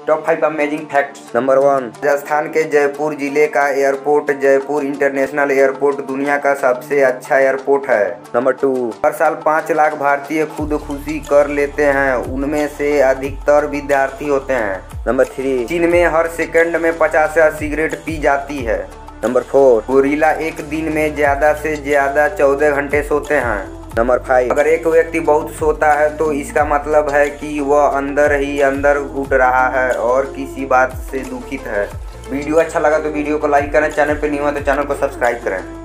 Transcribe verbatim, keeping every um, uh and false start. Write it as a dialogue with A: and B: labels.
A: Top five amazing facts. Number one, Rajasthan के जयपुर जिले का एयरपोर्ट जयपुर इंटरनेशनल एयरपोर्ट दुनिया का सबसे अच्छा एयरपोर्ट है। नंबर टू, हर साल पाँच लाख भारतीय खुदकुशी कर लेते हैं, उनमें से अधिकतर विद्यार्थी होते हैं। नंबर थ्री, चीन में हर सेकंड में पचास हजार सिगरेट पी जाती है। नंबर फोर, गोरिल्ला एक दिन में ज्यादा से ज्यादा चौदह घंटे सोते हैं। नंबर फाइव, अगर एक व्यक्ति बहुत सोता है तो इसका मतलब है कि वह अंदर ही अंदर घुट रहा है और किसी बात से दुखित है। वीडियो अच्छा लगा तो वीडियो को लाइक करें, चैनल पे न्यू है तो चैनल को सब्सक्राइब करें।